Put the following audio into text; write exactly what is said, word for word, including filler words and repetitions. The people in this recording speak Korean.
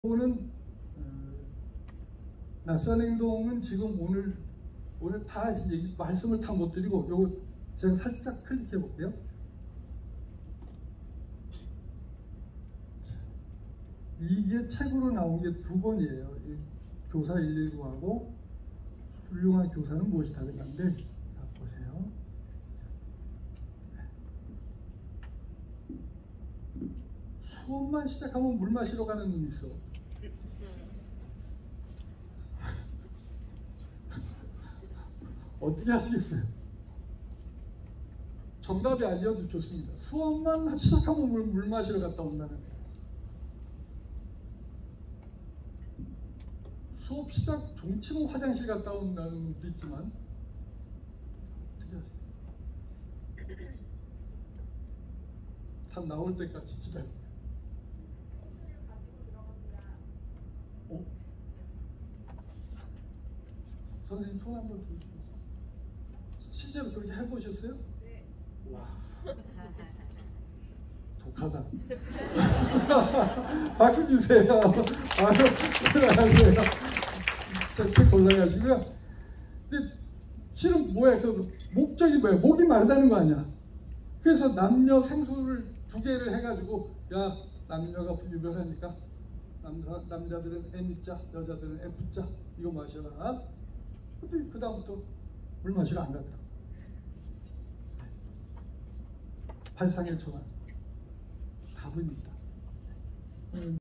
오는 어, 낯선 행동은 지금 오늘 오늘 다 얘기, 말씀을 다 못 드리고 요거 제가 살짝 클릭해 볼게요. 이게 책으로 나온 게 두 권이에요. 교사 일일구하고 훌륭한 교사는 무엇이 다른가인데, 자 보세요. 수업만 시작하면 물 마시러 가는 놈이 있어. 어떻게 하시겠어요? 정답이 알려도 좋습니다. 수업만 시작하면 물, 물 마시러 갔다 온다는 거예요. 수업 시작 종치면 화장실 갔다 온다는 것도 있지만 어떻게 하시겠어요? 다 나올 때까지 기다려요. 어? 선생님 손 한번 들어주세요. 실제로 그렇게 해보셨어요? 네. 와, 독하다. 박수 주세요. 아유, 올라가세요. 책 올라가시고요. 근데 실은 뭐야? 그 목적이 뭐야? 목이 마르다는 거 아니야? 그래서 남녀 생수를 두 개를 해가지고, 야, 남녀가 유별하니까 남자, 남자들은 N자, 여자들은 F자 이거 마셔라. 근데 그 다음부터 물 마시러 안 가더라고. 발상의 전환. 답은 있다.